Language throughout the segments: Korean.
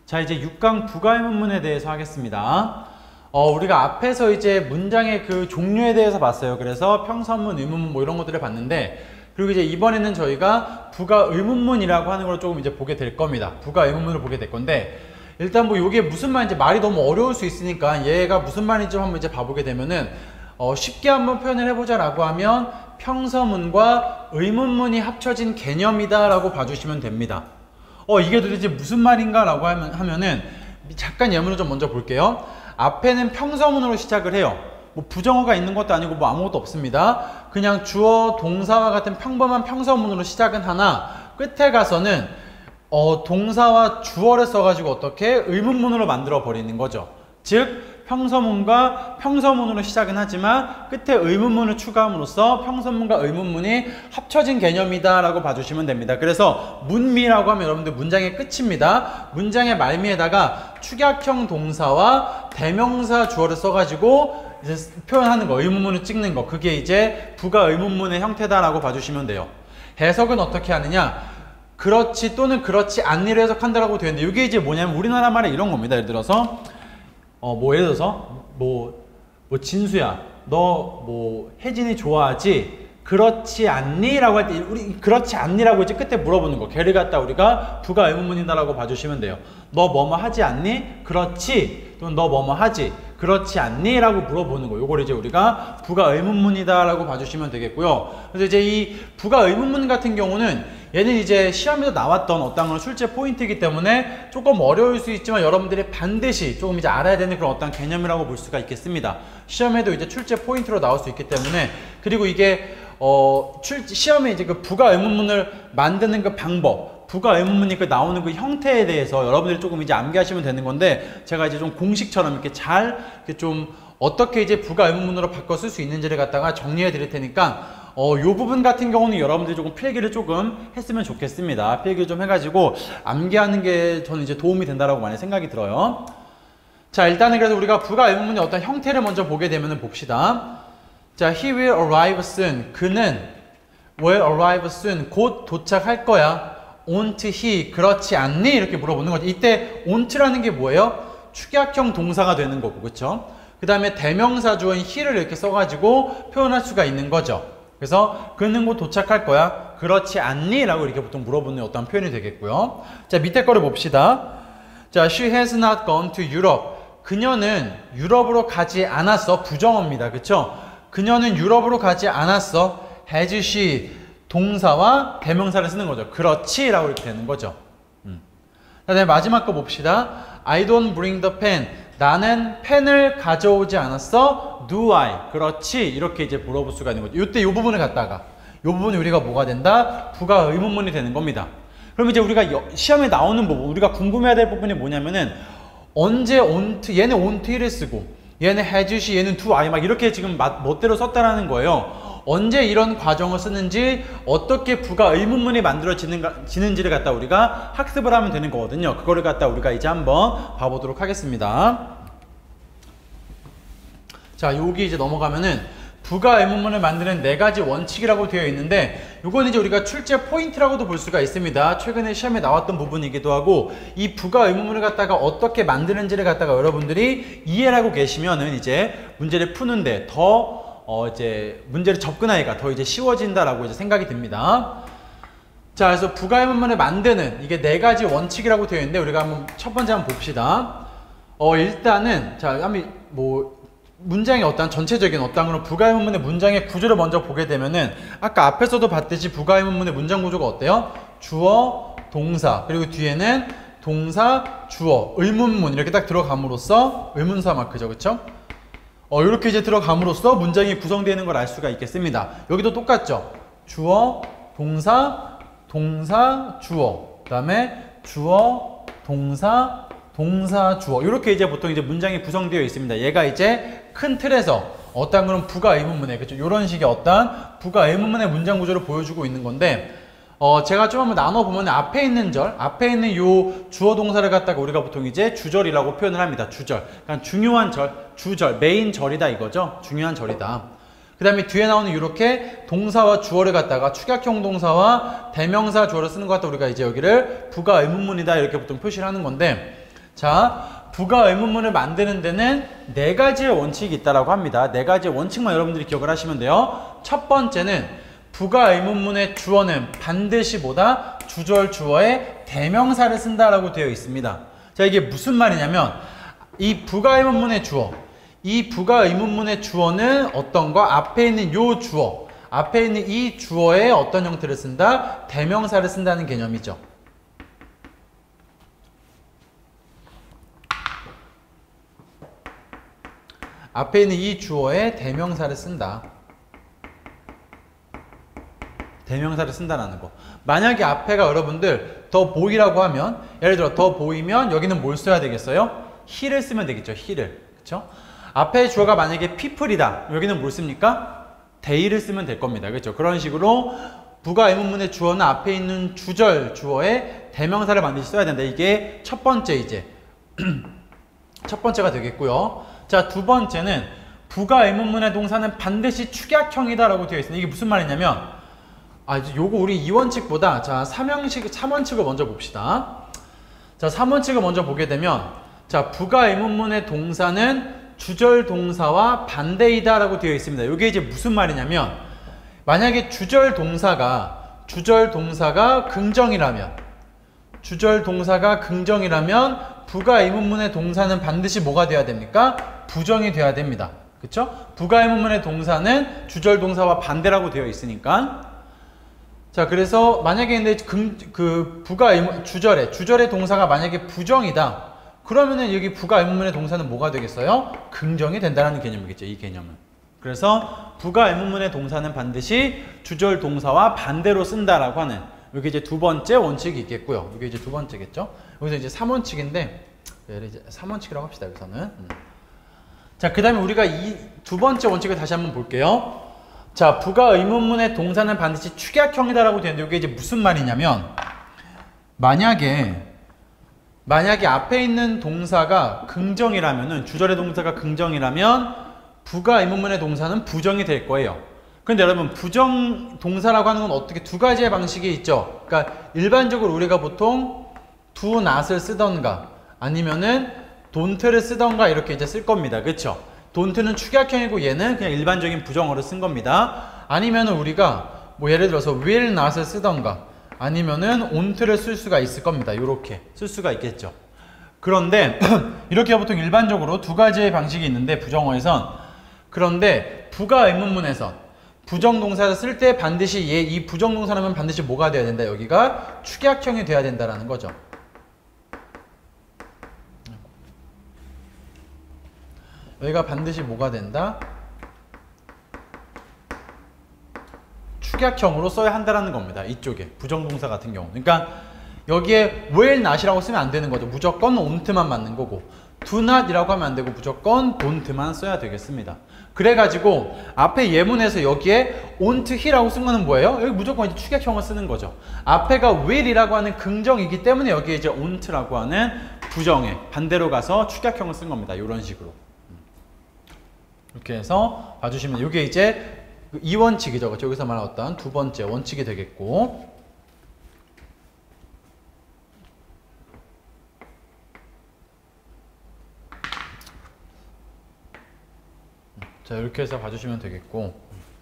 자, 이제 6강 부가 의문문에 대해서 하겠습니다. 우리가 앞에서 이제 문장의 그 종류에 대해서 봤어요. 그래서 평서문, 의문문 뭐 이런 것들을 봤는데, 그리고 이제 이번에는 저희가 부가 의문문이라고 하는 걸 조금 이제 보게 될 겁니다. 부가 의문문을 보게 될 건데, 일단 뭐 이게 무슨 말인지 말이 너무 어려울 수 있으니까 얘가 무슨 말인지 한번 이제 봐보게 되면은 쉽게 한번 표현을 해보자 라고 하면 평서문과 의문문이 합쳐진 개념이다 라고 봐주시면 됩니다. 이게 도대체 무슨 말인가 라고 하면은 잠깐 예문을 좀 먼저 볼게요. 앞에는 평서문으로 시작을 해요. 뭐 부정어가 있는 것도 아니고 뭐 아무것도 없습니다. 그냥 주어, 동사와 같은 평범한 평서문으로 시작은 하나, 끝에 가서는 동사와 주어를 써가지고 어떻게 의문문으로 만들어 버리는 거죠. 즉 평서문과 평서문으로 시작은 하지만 끝에 의문문을 추가함으로써 평서문과 의문문이 합쳐진 개념이다 라고 봐주시면 됩니다. 그래서 문미라고 하면 여러분들 문장의 끝입니다. 문장의 말미에다가 축약형 동사와 대명사 주어를 써가지고 이제 표현하는 거, 의문문을 찍는 거, 그게 이제 부가 의문문의 형태다 라고 봐주시면 돼요. 해석은 어떻게 하느냐? 그렇지 또는 그렇지 않니로 해석한다라고 되어 있는데, 이게 이제 뭐냐면 우리나라 말에 이런 겁니다. 예를 들어서 예를 들어서 진수야, 너 혜진이 좋아하지? 그렇지 않니? 라고 할 때 우리 그렇지 않니? 라고 이제 끝에 물어보는 거, 걔를 갖다 우리가 부가 의문문이다 라고 봐주시면 돼요. 너 뭐뭐 하지 않니? 그렇지. 또는 너 뭐뭐 하지? 그렇지 않니? 라고 물어보는 거, 요걸 이제 우리가 부가 의문문이다 라고 봐주시면 되겠고요. 그래서 이제 이 부가 의문문 같은 경우는 얘는 이제 시험에서 나왔던 어떤 그런 출제 포인트이기 때문에 조금 어려울 수 있지만 여러분들이 반드시 조금 이제 알아야 되는 그런 어떤 개념이라고 볼 수가 있겠습니다. 시험에도 이제 출제 포인트로 나올 수 있기 때문에, 그리고 이게 시험에 이제 그 부가 의문문을 만드는 그 방법, 부가 의문문이 그 나오는 그 형태에 대해서 여러분들이 조금 이제 암기하시면 되는 건데, 제가 이제 좀 공식처럼 이렇게 잘 이렇게 좀 어떻게 이제 부가 의문문으로 바꿔 쓸 수 있는지를 갖다가 정리해 드릴 테니까 요 부분 같은 경우는 여러분들이 조금 필기를 조금 했으면 좋겠습니다. 필기 좀 해가지고 암기하는 게 저는 이제 도움이 된다라고 많이 생각이 들어요. 자, 일단은 그래서 우리가 부가 의문문의 어떤 형태를 먼저 보게 되면 봅시다. 자, he will arrive soon. 그는 will arrive soon. 곧 도착할 거야. won't he. 그렇지 않니? 이렇게 물어보는 거죠. 이때 won't라는 게 뭐예요? 축약형 동사가 되는 거고, 그쵸? 그 다음에 대명사 주어인 he를 이렇게 써가지고 표현할 수가 있는 거죠. 그래서 그는 곧 도착할 거야. 그렇지 않니? 라고 이렇게 보통 물어보는 어떤 표현이 되겠고요. 자, 밑에 거를 봅시다. 자, she has not gone to Europe. 그녀는 유럽으로 가지 않았어. 부정어입니다. 그쵸? 그녀는 유럽으로 가지 않았어. has she. 동사와 대명사를 쓰는 거죠. 그렇지 라고 이렇게 되는 거죠. 자, 네, 마지막 거 봅시다. I don't bring the pen. 나는 펜을 가져오지 않았어. Do I? 그렇지. 이렇게 이제 물어볼 수가 있는 거죠. 이때 이 부분을 갖다가, 이 부분이 우리가 뭐가 된다? 부가 의문문이 되는 겁니다. 그럼 이제 우리가 시험에 나오는 부분, 우리가 궁금해야 될 부분이 뭐냐면은 언제 won't, 얘는 won't를 쓰고 얘는 has she, 얘는 do I 막 이렇게 지금 멋대로 썼다라는 거예요. 언제 이런 과정을 쓰는지, 어떻게 부가 의문문이 만들어지는지를 갖다 우리가 학습을 하면 되는 거거든요. 그거를 갖다 우리가 이제 한번 봐보도록 하겠습니다. 자, 여기 이제 넘어가면은 부가 의문문을 만드는 4가지 원칙이라고 되어 있는데, 이건 이제 우리가 출제 포인트라고도 볼 수가 있습니다. 최근에 시험에 나왔던 부분이기도 하고, 이 부가 의문문을 갖다가 어떻게 만드는지를 갖다가 여러분들이 이해를 하고 계시면은 이제 문제를 푸는데 더 이제 문제를 접근하기가 더 이제 쉬워진다라고 이제 생각이 듭니다. 자, 그래서 부가 의문문을 만드는 이게 4가지 원칙이라고 되어 있는데, 우리가 한번 첫 번째 한번 봅시다. 일단은 자, 한번 문장의 어떤 전체적인 어떤 그런 부가 의문문의 문장의 구조를 먼저 보게 되면은, 아까 앞에서도 봤듯이 부가 의문문의 문장 구조가 어때요? 주어, 동사, 그리고 뒤에는 동사, 주어, 의문문 이렇게 딱 들어감으로써 의문사 마크죠, 그쵸? 이렇게 이제 들어감으로써 문장이 구성되는 걸 알 수가 있겠습니다. 여기도 똑같죠? 주어, 동사, 동사, 주어, 그 다음에 주어, 동사, 동사, 주어, 이렇게 이제 보통 이제 문장이 구성되어 있습니다. 얘가 이제 큰 틀에서 어떤 그런 부가 의문문의, 그렇죠? 이런 식의 어떤 부가 의문문의 문장 구조를 보여주고 있는 건데, 제가 좀 한번 나눠보면 앞에 있는 요 주어 동사를 갖다가 우리가 보통 이제 주절이라고 표현을 합니다. 주절. 그러니까 중요한 절, 주절, 메인 절이다 이거죠. 중요한 절이다. 그 다음에 뒤에 나오는 이렇게 동사와 주어를 갖다가 축약형 동사와 대명사 주어를 쓰는 것 같다 우리가 이제 여기를 부가 의문문이다 이렇게 보통 표시를 하는 건데, 자, 부가 의문문을 만드는 데는 네 가지의 원칙이 있다라고 합니다. 네 가지의 원칙만 여러분들이 기억을 하시면 돼요. 첫 번째는 부가 의문문의 주어는 반드시 보다 주절 주어의 대명사를 쓴다라고 되어 있습니다. 자, 이게 무슨 말이냐면 이 부가 의문문의 주어, 이 부가 의문문의 주어는 어떤 거? 앞에 있는 요 주어, 앞에 있는 이 주어의 어떤 형태를 쓴다? 대명사를 쓴다는 개념이죠. 앞에 있는 이 주어의 대명사를 쓴다. 대명사를 쓴다라는 거. 만약에 앞에가 여러분들 더 보이라고 하면, 예를 들어 더 보이면 여기는 뭘 써야 되겠어요? he를 쓰면 되겠죠. he를. 그쵸? 앞에 주어가 만약에 people이다. 여기는 뭘 씁니까? they를 쓰면 될 겁니다. 그렇죠? 그런 식으로 부가 의문문의 주어는 앞에 있는 주절 주어의 대명사를 반드시 써야 된다. 이게 첫 번째 이제 첫 번째가 되겠고요. 자, 두 번째는 부가 의문문의 동사는 반드시 축약형이다라고 되어 있습니다. 이게 무슨 말이냐면 요거 우리 2원칙보다 자, 3원칙을 먼저 봅시다. 자, 3원칙을 먼저 보게 되면 자, 부가 의문문의 동사는 주절 동사와 반대이다라고 되어 있습니다. 이게 이제 무슨 말이냐면 만약에 주절 동사가 긍정이라면 부가 의문문의 동사는 반드시 뭐가 돼야 됩니까? 부정이 돼야 됩니다. 그쵸? 부가 의문문의 동사는 주절 동사와 반대라고 되어 있으니까. 자, 그래서 만약에 근데 주절의 동사가 만약에 부정이다. 그러면은 여기 부가 의문문의 동사는 뭐가 되겠어요? 긍정이 된다는 개념이겠죠. 이 개념은. 그래서 부가 의문문의 동사는 반드시 주절 동사와 반대로 쓴다라고 하는 여기 이제 두 번째 원칙이 있겠고요. 이게 이제 두 번째겠죠. 여기서 이제 3원칙인데 이제 3원칙이라고 합시다. 여기서는. 자, 그 다음에 우리가 이 두 번째 원칙을 다시 한번 볼게요. 자, 부가 의문문의 동사는 반드시 축약형이다라고 되는데 이게 이제 무슨 말이냐면 만약에 앞에 있는 동사가 긍정이라면은 주절의 동사가 긍정이라면 부가 의문문의 동사는 부정이 될 거예요. 근데 여러분 부정 동사라고 하는 건 어떻게 두 가지의 방식이 있죠. 그러니까 일반적으로 우리가 보통 do not을 쓰던가 아니면은 don't를 쓰던가 이렇게 이제 쓸 겁니다. 그렇죠? don't는 축약형이고 얘는 그냥 일반적인 부정어를 쓴 겁니다. 아니면은 우리가 뭐 예를 들어서 will not을 쓰던가 아니면은 on't를 쓸 수가 있을 겁니다. 이렇게 쓸 수가 있겠죠. 그런데 이렇게 보통 일반적으로 두 가지의 방식이 있는데 부정어에선 그런데 부가 의문문에선 부정동사를 쓸 때 반드시 이 부정동사라면 반드시 뭐가 돼야 된다? 여기가 축약형이 돼야 된다라는 거죠. 여기가 반드시 뭐가 된다? 축약형으로 써야 한다라는 겁니다. 이쪽에 부정동사 같은 경우. 그러니까 여기에 will not이라고 쓰면 안 되는 거죠. 무조건 on't만 맞는 거고 do not이라고 하면 안 되고 무조건 don't만 써야 되겠습니다. 그래가지고 앞에 예문에서 여기에 on't he라고 쓴 거는 뭐예요? 여기 무조건 이제 축약형을 쓰는 거죠. 앞에가 will이라고 하는 긍정이기 때문에 여기에 이제 on't라고 하는 부정에 반대로 가서 축약형을 쓴 겁니다. 이런 식으로. 이렇게 해서 봐주시면 이게 이제 2원칙이죠. 그렇죠? 여기서 말했던 두 번째 원칙이 되겠고 자, 이렇게 해서 봐주시면 되겠고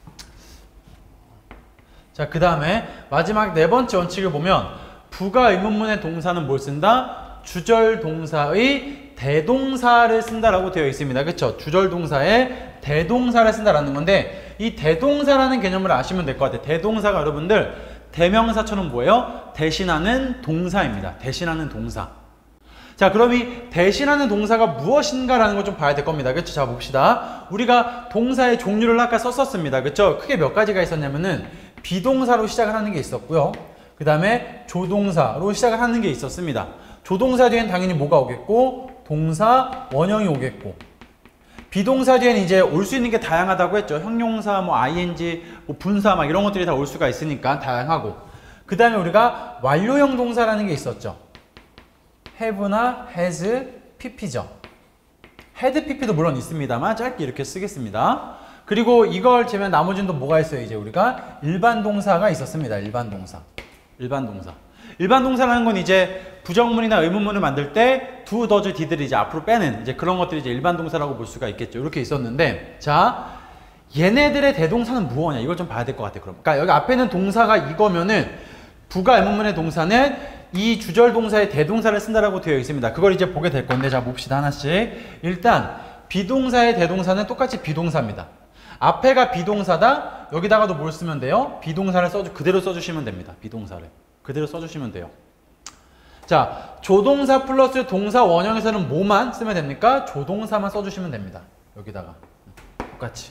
자, 그 다음에 마지막 네 번째 원칙을 보면 부가 의문문의 동사는 뭘 쓴다? 주절 동사의 대동사를 쓴다라고 되어 있습니다. 그렇죠? 주절 동사의 대동사를 쓴다라는 건데 이 대동사라는 개념을 아시면 될 것 같아요. 대동사가 여러분들 대명사처럼 뭐예요? 대신하는 동사입니다. 대신하는 동사. 자, 그럼 이 대신하는 동사가 무엇인가라는 걸 좀 봐야 될 겁니다. 그렇죠? 자, 봅시다. 우리가 동사의 종류를 아까 썼었습니다. 그렇죠? 크게 몇 가지가 있었냐면은 비동사로 시작을 하는 게 있었고요. 그 다음에 조동사로 시작을 하는 게 있었습니다. 조동사 뒤엔 당연히 뭐가 오겠고 동사 원형이 오겠고 비동사 뒤에는 이제 올 수 있는 게 다양하다고 했죠. 형용사, 뭐 ing, 뭐 분사 막 이런 것들이 다 올 수가 있으니까 다양하고 그 다음에 우리가 완료형 동사라는 게 있었죠. have나 has, pp죠. had, pp도 물론 있습니다만 짧게 이렇게 쓰겠습니다. 그리고 이걸 제면 나머지는 또 뭐가 있어요? 이제 우리가 일반 동사가 있었습니다. 일반 동사. 일반 동사라는 건 이제 부정문이나 의문문을 만들 때 do, does, did를 이제 앞으로 빼는 이제 그런 것들이 이제 일반 동사라고 볼 수가 있겠죠. 이렇게 있었는데, 자, 얘네들의 대동사는 무엇이냐? 이걸 좀 봐야 될 것 같아요. 그러니까 여기 앞에 있는 동사가 이거면은 부가 의문문의 동사는 이 주절 동사의 대동사를 쓴다라고 되어 있습니다. 그걸 이제 보게 될 건데, 자, 봅시다. 하나씩. 일단 비동사의 대동사는 똑같이 비동사입니다. 앞에가 비동사다. 여기다가도 뭘 쓰면 돼요? 비동사를 그대로 써주시면 됩니다. 비동사를 그대로 써주시면 돼요. 자, 조동사 플러스 동사 원형에서는 뭐만 쓰면 됩니까? 조동사만 써주시면 됩니다. 여기다가 똑같이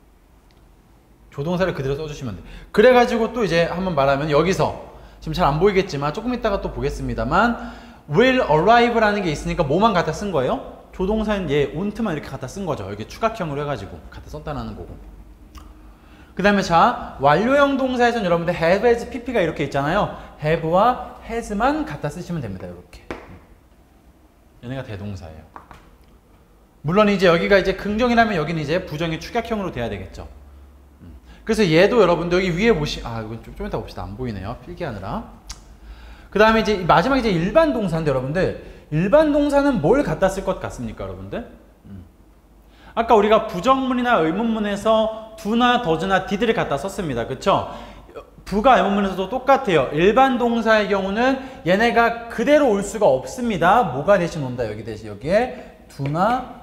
조동사를 그대로 써주시면 돼요. 그래가지고 또 이제 한번 말하면 여기서 지금 잘 안 보이겠지만 조금 이따가 또 보겠습니다만 will arrive라는 게 있으니까 뭐만 갖다 쓴 거예요? 조동사는 onT만 이렇게 갖다 쓴 거죠. 여기 추가형으로 해가지고 갖다 썼다는 거고. 그 다음에 자, 완료형 동사에서는 여러분들 have, has, pp가 이렇게 있잖아요. have와 has만 갖다 쓰시면 됩니다. 이렇게. 얘네가 대동사예요. 물론 이제 여기가 이제 긍정이라면 여기는 이제 부정의 축약형으로 돼야 되겠죠. 그래서 얘도 여러분들 여기 위에 이건 좀 이따 봅시다. 안 보이네요. 필기하느라. 그 다음에 이제 마지막에 이제 일반 동사인데 여러분들 일반 동사는 뭘 갖다 쓸 것 같습니까, 여러분들? 아까 우리가 부정문이나 의문문에서 do나 does나 did를 갖다 썼습니다. 그쵸? 부가 의문문에서도 똑같아요. 일반 동사의 경우는 얘네가 그대로 올 수가 없습니다. 뭐가 대신 온다, 여기 대신. 여기에 do나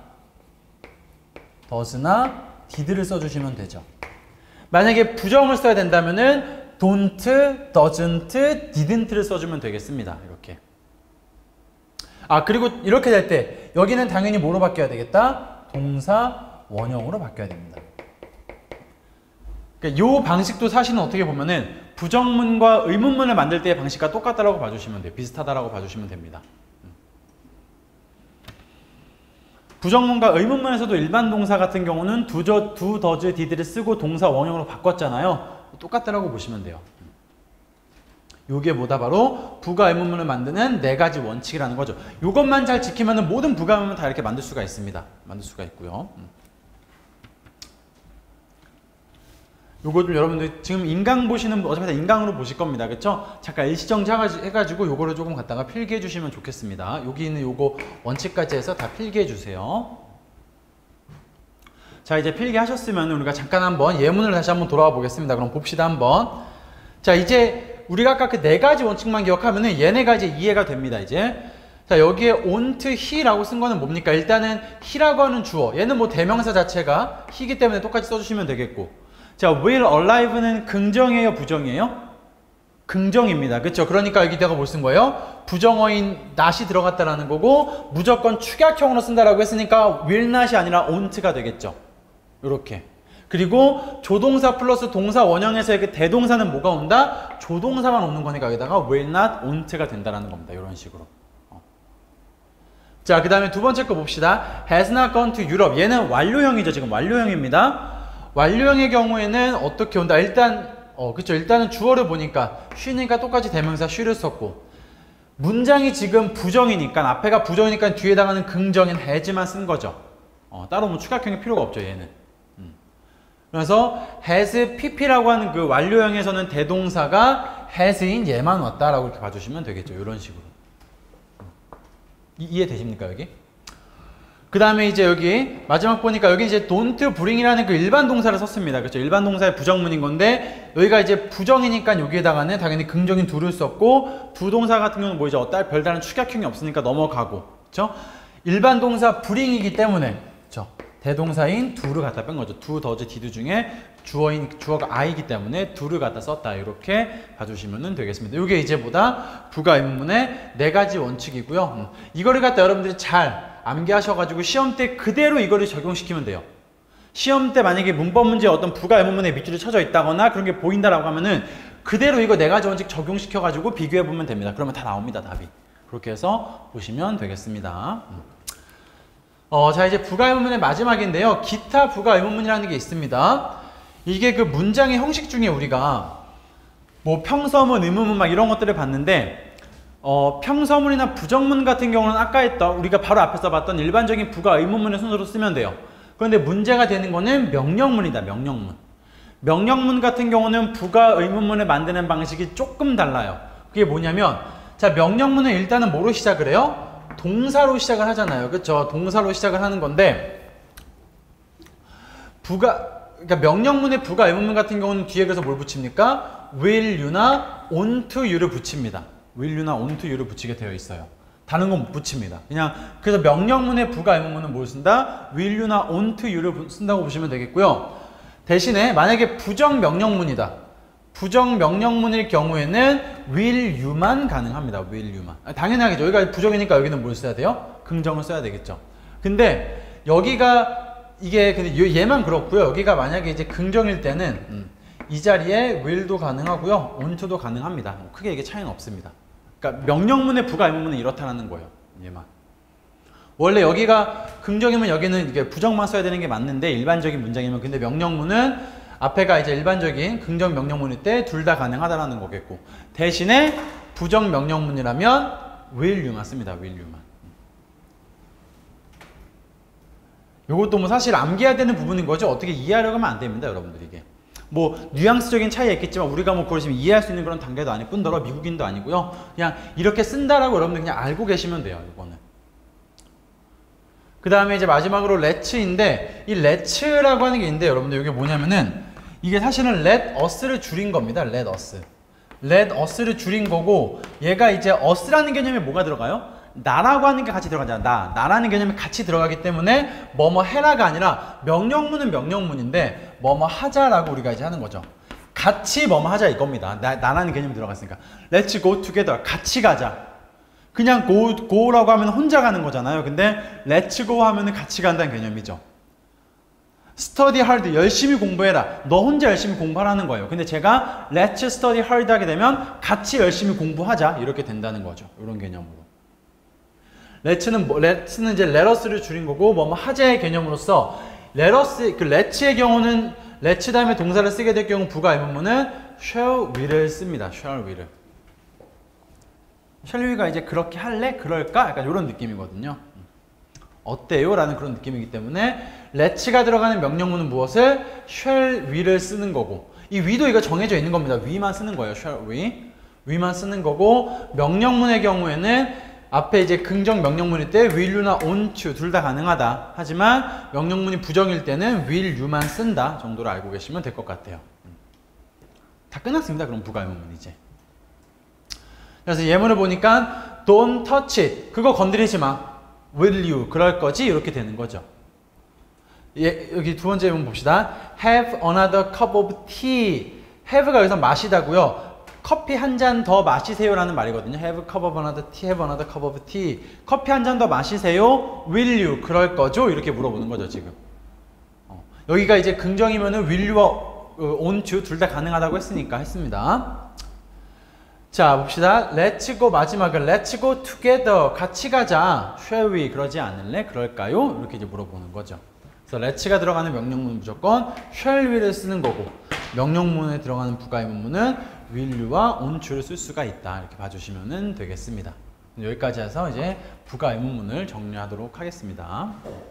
does나 did를 써주시면 되죠. 만약에 부정을 써야 된다면은 don't, doesn't, didn't를 써주면 되겠습니다. 이렇게. 아, 그리고 이렇게 될 때 여기는 당연히 뭐로 바뀌어야 되겠다? 동사 원형으로 바뀌어야 됩니다. 그러니까 이 방식도 사실은 어떻게 보면은 부정문과 의문문을 만들 때의 방식과 똑같다라고 봐주시면 돼요. 비슷하다라고 봐주시면 됩니다. 부정문과 의문문에서도 일반 동사 같은 경우는 do, does, did를 쓰고 동사 원형으로 바꿨잖아요. 똑같다라고 보시면 돼요. 요게 뭐다? 바로 부가 의문문을 만드는 4가지 원칙이라는 거죠. 요것만 잘 지키면 모든 부가 의문문 다 이렇게 만들 수가 있습니다. 만들 수가 있고요. 요거 좀 여러분들 지금 인강 보시는 어차피 다 인강으로 보실 겁니다. 그쵸? 잠깐 일시정지 해가지고 요거를 조금 갖다가 필기해 주시면 좋겠습니다. 여기 있는 요거 원칙까지 해서 다 필기해 주세요. 자, 이제 필기하셨으면 우리가 잠깐 한번 예문을 다시 한번 돌아와 보겠습니다. 그럼 봅시다 한번. 자, 이제 우리가 아까 그 4가지 원칙만 기억하면은 얘네가 이제 이해가 됩니다. 이제 자, 여기에 won't, he라고 쓴 거는 뭡니까? 일단은 he라고 하는 주어, 얘는 뭐 대명사 자체가 he이기 때문에 똑같이 써주시면 되겠고, 자, will arrive는 긍정이에요, 부정이에요? 긍정입니다. 그쵸? 그러니까 여기다가 뭘 쓴 거예요? 부정어인 not이 들어갔다라는 거고, 무조건 축약형으로 쓴다라고 했으니까 will not이 아니라 won't가 되겠죠. 요렇게. 그리고 조동사 플러스 동사 원형에서의 그 대동사는 뭐가 온다? 조동사만 오는 거니까 여기다가 will not, won't가 된다라는 겁니다. 이런 식으로. 자, 그 다음에 두 번째 거 봅시다. has not gone to Europe. 얘는 완료형이죠. 지금 완료형입니다. 완료형의 경우에는 어떻게 온다? 일단, 그쵸. 일단은 주어를 보니까 she니까 똑같이 대명사 she를 썼고, 문장이 지금 부정이니까, 앞에가 부정이니까 뒤에다가는 긍정인 has만 쓴 거죠. 따로 뭐 추가형이 필요가 없죠, 얘는. 그래서 has pp라고 하는 그 완료형에서는 대동사가 has인 얘만 왔다라고 이렇게 봐주시면 되겠죠. 이런 식으로. 이해되십니까, 여기? 그 다음에 이제 여기 마지막 보니까 여기 이제 don't bring이라는 그 일반 동사를 썼습니다. 그렇죠? 일반 동사의 부정문인 건데 여기가 이제 부정이니까 여기에다가는 당연히 긍정인 do를 썼고, 부동사 같은 경우는 뭐 이제 별다른 축약형이 없으니까 넘어가고, 그렇죠? 일반 동사 bring이기 때문에, 그렇죠? 대동사인 do를 갖다 뺀 거죠. do, does, did 중에 주어가 I이기 때문에 do를 갖다 썼다. 이렇게 봐주시면 되겠습니다. 이게 이제 보다 부가 의문문의 4가지 원칙이고요. 이거를 갖다 여러분들이 잘 암기하셔가지고 시험 때 그대로 이거를 적용시키면 돼요. 시험 때 만약에 문법 문제에 어떤 부가 의문문의 밑줄이 쳐져 있다거나 그런 게 보인다라고 하면은 그대로 이거 4가지 원칙 적용시켜가지고 비교해보면 됩니다. 그러면 다 나옵니다, 답이. 그렇게 해서 보시면 되겠습니다. 자, 이제 부가 의문문의 마지막인데요. 기타 부가 의문문이라는 게 있습니다. 이게 그 문장의 형식 중에 우리가 뭐 평서문, 의문문 막 이런 것들을 봤는데, 평서문이나 부정문 같은 경우는 아까 했던 우리가 바로 앞에서 봤던 일반적인 부가 의문문의 순서로 쓰면 돼요. 그런데 문제가 되는 거는 명령문이다. 명령문. 명령문 같은 경우는 부가 의문문을 만드는 방식이 조금 달라요. 그게 뭐냐면 자, 명령문은 일단은 뭐로 시작을 해요? 동사로 시작을 하잖아요. 그쵸? 동사로 시작을 하는 건데 그러니까 명령문의 부가 의문문 같은 경우는 뒤에 그래서 뭘 붙입니까? will you나 on to you를 붙입니다. will you나 on to you를 붙이게 되어 있어요. 다른 건 못 붙입니다. 그냥 그래서 명령문의 부가 의문문은 뭘 쓴다? will you나 on to you를 쓴다고 보시면 되겠고요. 대신에 만약에 부정 명령문이다. 부정 명령문일 경우에는 will you만 가능합니다. will you만. 당연하겠죠. 여기가 부정이니까 여기는 뭘 써야 돼요? 긍정을 써야 되겠죠. 근데 여기가 이게 근데 얘만 그렇고요. 여기가 만약에 이제 긍정일 때는 이 자리에 will도 가능하고요. on to도 가능합니다. 크게 이게 차이는 없습니다. 그러니까 명령문의 부가 의문문은 이렇다는 거예요. 얘만. 원래 여기가 긍정이면 여기는 이게 부정만 써야 되는 게 맞는데 일반적인 문장이면 근데 명령문은 앞에가 이제 일반적인 긍정 명령문일 때 둘 다 가능하다라는 거겠고 대신에 부정 명령문이라면 will you만 씁니다. will you만. 요것도 뭐 사실 암기해야 되는 부분인 거죠. 어떻게 이해하려고 하면 안 됩니다. 여러분들 이게. 뭐 뉘앙스적인 차이가 있겠지만 우리가 뭐 그걸 지금 이해할 수 있는 그런 단계도 아닐 뿐더러 미국인도 아니고요. 그냥 이렇게 쓴다라고 여러분들 그냥 알고 계시면 돼요. 이거는. 그 다음에 이제 마지막으로 let'인데 이 let'라고 하는 게 있는데 여러분들 이게 뭐냐면은 이게 사실은 let us를 줄인 겁니다. let us. let us를 줄인 거고 얘가 이제 us라는 개념에 뭐가 들어가요? 나라고 하는 게 같이 들어가잖아. 나라는 개념이 같이 들어가기 때문에 뭐뭐 해라가 아니라 명령문은 명령문인데 뭐뭐 하자라고 우리가 이제 하는 거죠. 같이 뭐뭐 하자 이겁니다. 나라는 개념이 들어갔으니까. Let's go together. 같이 가자. 그냥 go라고 하면 혼자 가는 거잖아요. 근데 let's go 하면은 같이 간다는 개념이죠. study hard. 열심히 공부해라. 너 혼자 열심히 공부하라는 거예요. 근데 제가 let's study hard 하게 되면 같이 열심히 공부하자. 이렇게 된다는 거죠. 이런 개념으로. let's는 이제 let us를 줄인 거고 뭐뭐 하자의 개념으로서 let us 그 let'의 경우는 let 다음에 동사를 쓰게 될 경우 부가 의문문은 shall we를 씁니다. shall we를. shall we가 이제 그렇게 할래? 그럴까? 약간 이런 느낌이거든요. 어때요? 라는 그런 느낌이기 때문에 let'가 들어가는 명령문은 무엇을? shall we를 쓰는 거고 이 we도 이거 정해져 있는 겁니다. we만 쓰는 거예요. shall we. we만 쓰는 거고 명령문의 경우에는 앞에 이제 긍정 명령문일 때 will you나 on to 둘 다 가능하다. 하지만 명령문이 부정일 때는 will you만 쓴다 정도로 알고 계시면 될 것 같아요. 다 끝났습니다. 그럼 부가 의문문 이제. 그래서 예문을 보니까 don't touch it. 그거 건드리지 마. will you. 그럴 거지? 이렇게 되는 거죠. 여기 두 번째 예문 봅시다. have another cup of tea. have가 여기서 마시다고요. 커피 한 잔 더 마시세요 라는 말이거든요. have a cup of another tea, have another cup of tea. 커피 한 잔 더 마시세요. will you? 그럴 거죠? 이렇게 물어보는 거죠, 지금. 여기가 이제 긍정이면은 will you와 on to 둘 다 가능하다고 했습니다. 자, 봅시다. let's go 마지막은 let's go together. 같이 가자. shall we? 그러지 않을래? 그럴까요? 이렇게 이제 물어보는 거죠. 그래서 let'가 들어가는 명령문은 무조건 shall we를 쓰는 거고 명령문에 들어가는 부가 의문문은 will you와 on to를 쓸 수가 있다. 이렇게 봐주시면 되겠습니다. 여기까지 해서 이제 부가 의문문을 정리하도록 하겠습니다.